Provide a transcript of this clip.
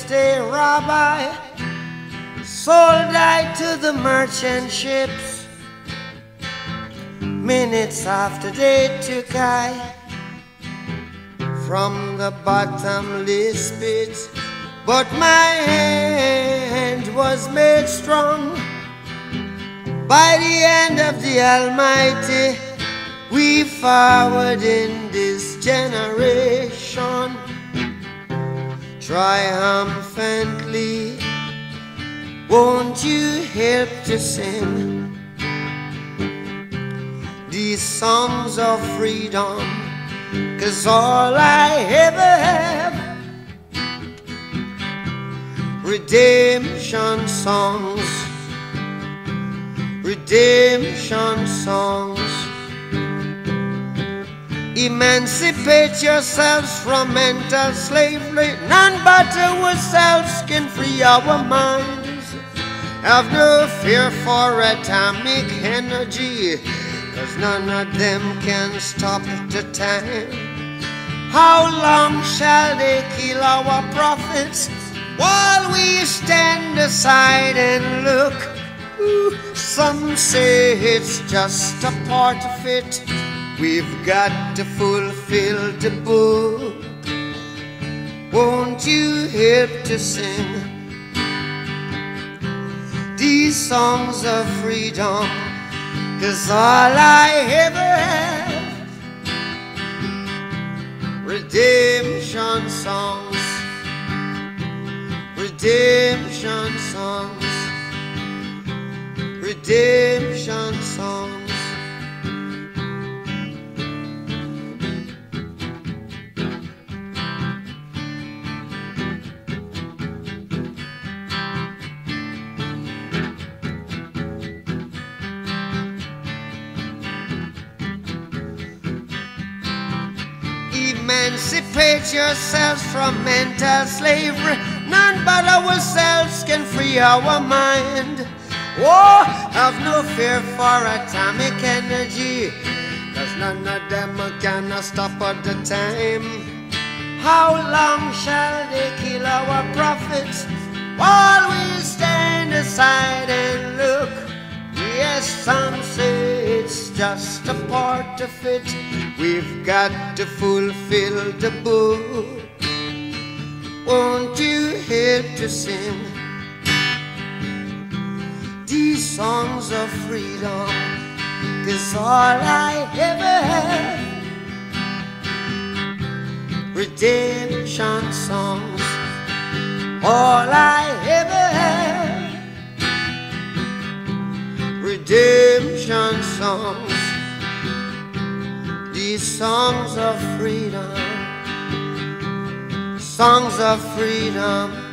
next day, Rabbi, sold I to the merchant ships. Minutes after they took I from the bottomless pit, but my hand was made strong by the hand of the Almighty. We forward in this generation triumphantly. Won't you help to sing these songs of freedom? 'Cause all I ever have, redemption songs, redemption songs. Emancipate yourselves from mental slavery. None but ourselves can free our minds. Have no fear for atomic energy, 'cause none of them can stop the time. How long shall they kill our prophets while we stand aside and look? Some say it's just a part of it. We've got to fulfill the book. Won't you help to sing these songs of freedom? 'Cause all I ever have, redemption songs, redemption songs, redemption songs. Emancipate yourselves from mental slavery. None but ourselves can free our mind. Oh, have no fear for atomic energy, 'cause none of them are gonna stop at the time. How long shall they kill our prophets while we stand aside and look? Yes, some say it's just a part of it. We've got to fulfill the book. Won't you help to sing these songs of freedom? 'Cause all I ever have, redemption songs. All I ever have, redemption songs. These songs of freedom, songs of freedom.